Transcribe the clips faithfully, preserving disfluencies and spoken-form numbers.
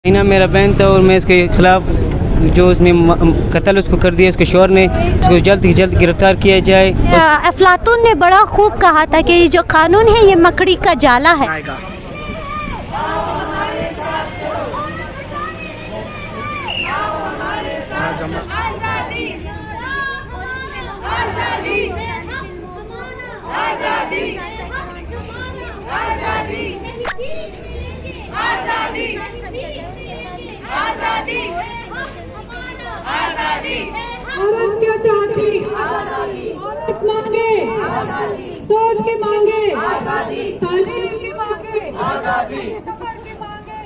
ना मेरा बहन था और मैं इसके खिलाफ जो उसने कत्ल उसको कर दिया, उसके शोहर ने, उसको जल्द से जल्द गिरफ्तार किया जाए। अफलातून ने बड़ा खूब कहा था कि जो कानून है ये मकड़ी का जाला है। औरत क्या चाहती? औरत मांगे सोच के मांगे, तालीम की मांगे, सफर की मांगे,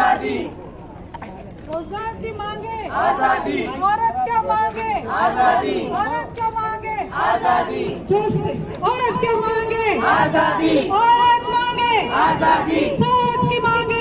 रोजगार की मांगे, औरत क्या मांगे? औरत क्या मांगे? जोश से औरत क्या मांगे? औरत मांगे सोच की मांगे।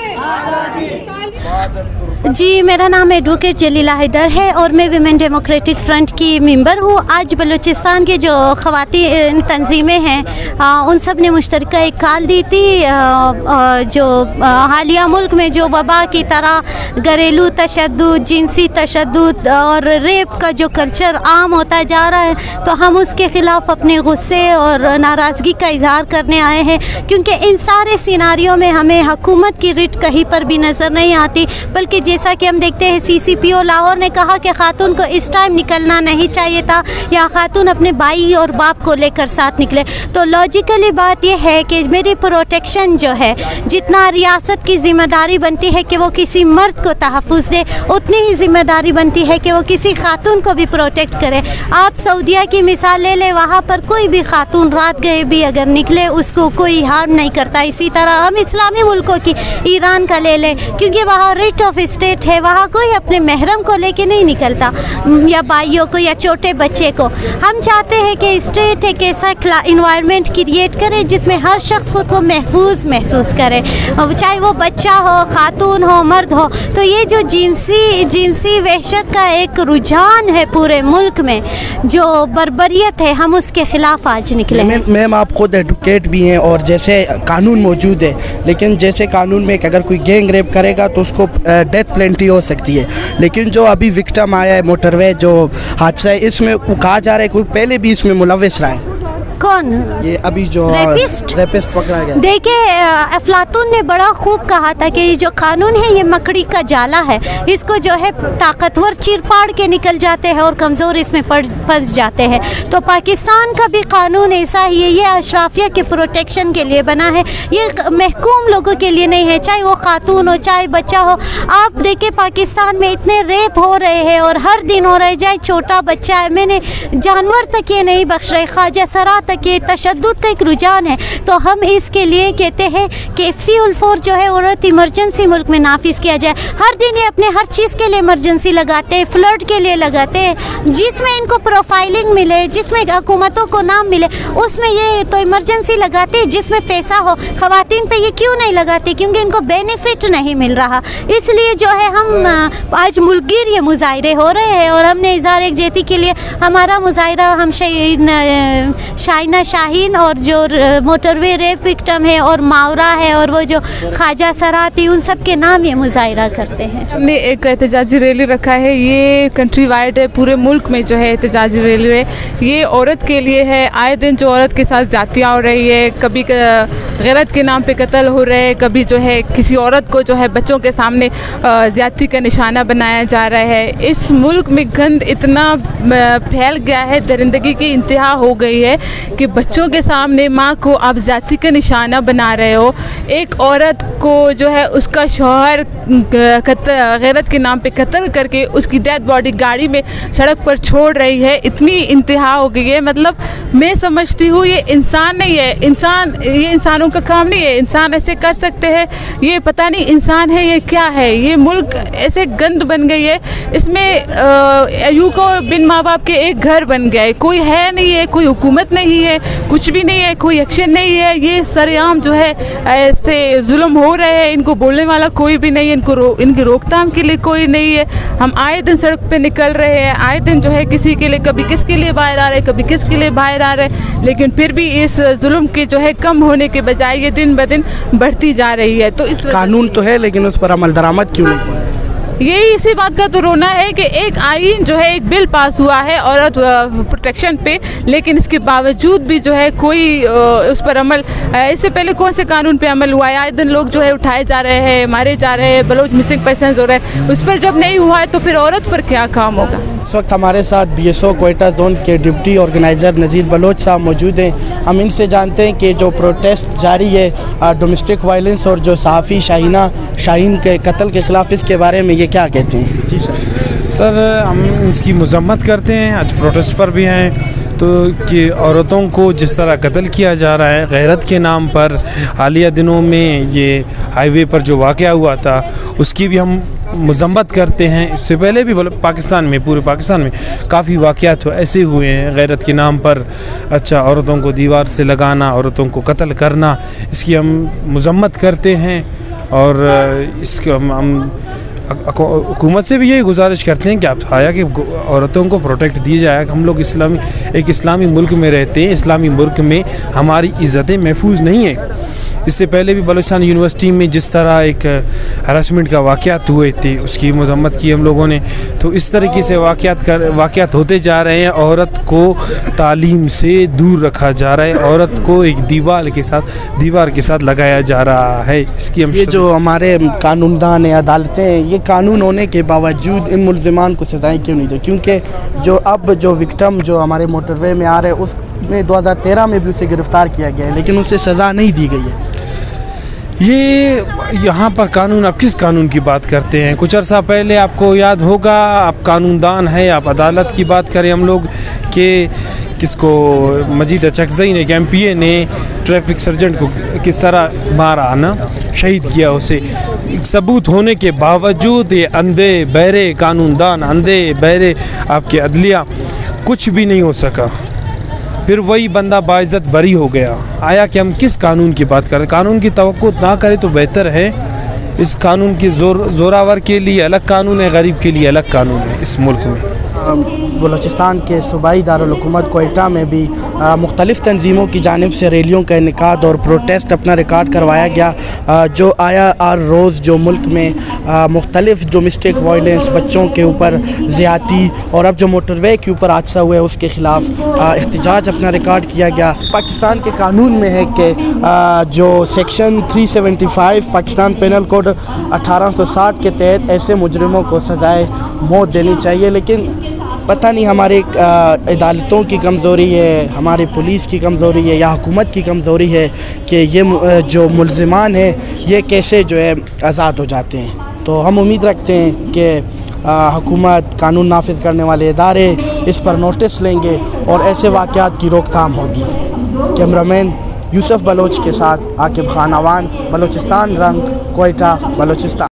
जी, मेरा नाम एडवोकेट जलीला हैदर है और मैं विमेन डेमोक्रेटिक फ्रंट की मेंबर हूँ। आज बलूचिस्तान के जो ख़वातीन तंजीमें हैं उन सब ने मुश्तरका एक कॉल दी थी। आ, आ, जो हालिया मुल्क में जो वबा की तरह घरेलू तशद्दुद, जिनसी तशद्दुद और रेप का जो कल्चर आम होता जा रहा है, तो हम उसके ख़िलाफ़ अपने गुस्से और नाराज़गी का इजहार करने आए हैं, क्योंकि इन सारे सिनारियों में हमें हुकूमत की रिट कहीं पर भी नज़र नहीं आती। बल्कि जैसा कि हम देखते हैं, सी सी पी ओ लाहौर ने कहा कि खातून को इस टाइम निकलना नहीं चाहिए था, या खातून अपने भाई और बाप को लेकर साथ निकले। तो लॉजिकली बात यह है कि मेरी प्रोटेक्शन जो है, जितना रियासत की ज़िम्मेदारी बनती है कि वो किसी मर्द को तहफ़्फ़ुज़ दे, उतनी ही ज़िम्मेदारी बनती है कि वो किसी खातून को भी प्रोटेक्ट करे। आप सऊदीया की मिसाल ले लें, वहाँ पर कोई भी खातून रात गए भी अगर निकले उसको कोई हार्म नहीं करता। इसी तरह हम इस्लामी मुल्कों की ईरान का ले लें, क्योंकि वहाँ रिट ऑफ स्टेट है, वहाँ कोई अपने महरम को लेके नहीं निकलता, या भाइयों को या छोटे बच्चे को। हम चाहते हैं कि स्टेट एक ऐसा इन्वायरमेंट क्रिएट करे जिसमें हर शख्स खुद को महफूज महसूस करे, चाहे वो बच्चा हो, खातून हो, मर्द हो। तो ये जो जिनसी जिनसी वहशत का एक रुझान है पूरे मुल्क में, जो बर्बरियत है, हम उसके ख़िलाफ़ आज निकले। मैम, आप खुद एडवोकेट भी हैं और जैसे कानून मौजूद है, लेकिन जैसे कानून में अगर कोई गैंग रेप करेगा तो उसको डेथ पेनल्टी हो सकती है, लेकिन जो अभी विक्टिम आया है मोटरवे जो हादसा है, इसमें कहा जा रहा है कोई पहले भी इसमें मुलव्विस रहा है। कौन? ये अभी जो रेपिस्ट रेपिस्ट पकड़ा गया। देखिए, अफलातून ने बड़ा खूब कहा था कि ये जो कानून है ये मकड़ी का जाला है, इसको जो है ताकतवर चीर फाड़ के निकल जाते हैं और कमज़ोर इसमें फंस जाते हैं। तो पाकिस्तान का भी कानून ऐसा ही है, ये अशराफिया के प्रोटेक्शन के लिए बना है, ये महकूम लोगों के लिए नहीं है, चाहे वो खातून हो चाहे बच्चा हो। आप देखिए, पाकिस्तान में इतने रेप हो रहे हैं और हर दिन हो रहे, चाहे छोटा बच्चा है, मैंने जानवर तक ये नहीं बख्श रहे, ख्वाजा सरा के तशद्दुद का एक रुझान है। तो हम इसके लिए कहते हैं कि फ्यूल फोर जो है औरत इमरजेंसी मुल्क में नाफिज किया जाए। हर दिन ये अपने हर चीज़ के लिए इमरजेंसी लगाते हैं, फ्लड के लिए लगाते हैं, जिसमें इनको प्रोफाइलिंग मिले, जिसमें हुकूमतों को नाम मिले, उसमें ये तो इमरजेंसी लगाते हैं जिसमें पैसा हो। ख़वातीन पे ये क्यों नहीं लगाते? क्योंकि इनको बेनिफिट नहीं मिल रहा। इसलिए जो है हम आज मुल्कगीर ये मुजाहरे हो रहे हैं, और हमने इज़हार एकजहती के लिए हमारा मुजाहरा हम शाइना शाहीन और जो मोटरवे रेप विक्टिम है और मावरा है और वो जो ख्वाजा सरा थी, उन सब के नाम ये मुजाहरा करते हैं। हमने एक एहतजाजी रैली रखा है, ये कंट्री वाइड है, पूरे मुल्क में जो है एहतजाजी रैली है। ये औरत के लिए है। आए दिन जो औरत के साथ ज़्यादतियाँ हो रही है, कभी गैरत के नाम पे कत्ल हो रहे हैं, कभी जो है किसी औरत को जो है बच्चों के सामने ज़्यादती का निशाना बनाया जा रहा है। इस मुल्क में गंद इतना फैल गया है, दरिंदगी की इंतहा हो गई है कि बच्चों के सामने माँ को आप ज़ाती का निशाना बना रहे हो। एक औरत को जो है उसका शौहर गैरत के नाम पे कत्ल करके उसकी डेड बॉडी गाड़ी में सड़क पर छोड़ रही है। इतनी इंतहा हो गई है, मतलब मैं समझती हूँ ये इंसान नहीं है, इंसान ये इंसानों का काम नहीं है। इंसान ऐसे कर सकते हैं? ये पता नहीं इंसान है ये क्या है। ये मुल्क ऐसे गंद बन गई है, इसमें अयू को बिन माँ बाप के एक घर बन गया है, कोई है नहीं है, कोई हुकूमत नहीं है, कुछ भी नहीं है, कोई एक्शन नहीं है। ये सरेआम जो है ऐसे जुल्म हो रहे हैं, इनको बोलने वाला कोई भी नहीं है, इनको रो, इनकी रोकथाम के लिए कोई नहीं है। हम आए दिन सड़क पे निकल रहे हैं, आए दिन जो है किसी के लिए, कभी किसके लिए बाहर आ रहे हैं, कभी किसके लिए बाहर आ रहे हैं, लेकिन फिर भी इस जुल्म के जो है कम होने के बजाय ये दिन ब दिन बढ़ती जा रही है। तो इस कानून तो है, लेकिन उस पर अमल दरामद क्यों नहीं? ये इसी बात का तो रोना है कि एक आइन जो है, एक बिल पास हुआ है औरत प्रोटेक्शन पे, लेकिन इसके बावजूद भी जो है कोई उस पर अमल, इससे पहले कौन से कानून पे अमल हुआ है? आए दिन लोग जो है उठाए जा रहे हैं, मारे जा रहे हैं, बलोच मिसिंग पर्सन हो रहे हैं, उस पर जब नहीं हुआ है तो फिर औरत पर क्या काम होगा? इस वक्त हमारे साथ B S O Quetta zone के डिप्टी ऑर्गेनाइज़र नज़ीर बलोच साहब मौजूद हैं। हम इनसे जानते हैं कि जो प्रोटेस्ट जारी है डोमेस्टिक वायलेंस और जो सहाफ़ी शाहीना शाहीन के कत्ल के ख़िलाफ़, इसके बारे में ये क्या कहते हैं? जी सर। सर हम इसकी मज़म्मत करते हैं, आज प्रोटेस्ट पर भी हैं, तो कि औरतों को जिस तरह कत्ल किया जा रहा है गैरत के नाम पर। हालिया दिनों में ये हाईवे पर जो वाक़या हुआ था उसकी भी हम मज़म्मत करते हैं। इससे पहले भी पाकिस्तान में, पूरे पाकिस्तान में काफ़ी वाक़यात ऐसे हुए हैं गैरत के नाम पर। अच्छा, औरतों को दीवार से लगाना, औरतों को कत्ल करना, इसकी हम मज़म्मत करते हैं। और इसका हम हुकूमत से भी यही गुजारिश करते हैं कि आप आया कि औरतों को प्रोटेक्ट दिया जाए। हम लोग इस्लामी एक इस्लामी मुल्क में रहते हैं, इस्लामी मुल्क में हमारी इज़्ज़तें महफूज नहीं है। इससे पहले भी बलूचिस्तान यूनिवर्सिटी में जिस तरह एक हरासमेंट का वाक़यात हुए थे उसकी मज़म्मत की हम लोगों ने। तो इस तरीके से वाक़यात कर वाक़यात होते जा रहे हैं। औरत को तालीम से दूर रखा जा रहा है, औरत को एक दीवार के साथ दीवार के साथ लगाया जा रहा है। इसकी हम ये जो हमारे कानूनदान या अदालतें हैं, ये कानून होने के बावजूद इन मुल्ज़िमान को सज़ाएँ क्यों नहीं दी? क्योंकि जो अब जो विक्टिम जो हमारे मोटरवे में आ रहे हैं उसमें दो हज़ार तेरह में भी उसे गिरफ़्तार किया गया है, लेकिन उसे सज़ा नहीं दी गई है। ये यहाँ पर कानून, आप किस कानून की बात करते हैं? कुछ अर्सा पहले आपको याद होगा, आप कानूनदान है, आप अदालत की बात करें हम लोग कि किसको मजीद अचकज़ई ने, एम पी ए ने ट्रैफिक सर्जेंट को किस तरह मारा ना, शहीद किया उसे। सबूत होने के बावजूद ये अंधे बहरे कानूनदान, अंधे बहरे आपके अदलिया, कुछ भी नहीं हो सका। फिर वही बंदा बाइज़्ज़त बरी हो गया। आया कि हम किस कानून की बात करें? कानून की तवक्को ना करें तो बेहतर है। इस कानून की जोर जोरावर के लिए अलग कानून है, गरीब के लिए अलग कानून है इस मुल्क में। बलूचिस्तान के सूबाई दारुल हुकूमत कोयटा में भी मुख्तलिफ़ तंजीमों की जानिब से रैलियों का इनेकाद और प्रोटेस्ट अपना रिकॉर्ड करवाया गया। आ, जो आया आर रोज़ जो मुल्क में मुख्तलिफ़ डोमेस्टिक वायलेंस, बच्चों के ऊपर ज़्यादती और अब जो मोटरवे के ऊपर हादसा हुआ है उसके ख़िलाफ़ एहतजाज अपना रिकॉर्ड किया गया। पाकिस्तान के कानून में है कि जो सेक्शन तीन सौ पचहत्तर पाकिस्तान पेनल कोड अठारह सौ साठ के तहत ऐसे मुजरिमों को सज़ाए मौत देनी चाहिए, लेकिन पता नहीं हमारे अदालतों की कमज़ोरी है, हमारी पुलिस की कमज़ोरी है या हुकूमत की कमज़ोरी है कि ये जो मुल्ज़िमान हैं ये कैसे जो है आज़ाद हो जाते हैं। तो हम उम्मीद रखते हैं कि हुकूमत, कानून नाफिज करने वाले इदारे इस पर नोटिस लेंगे और ऐसे वाक़यात की रोकथाम होगी। कैमरामैन यूसुफ बलोच के साथ आकिब खान अवान, बलूचिस्तान रंग, कोयटा, बलूचिस्तान।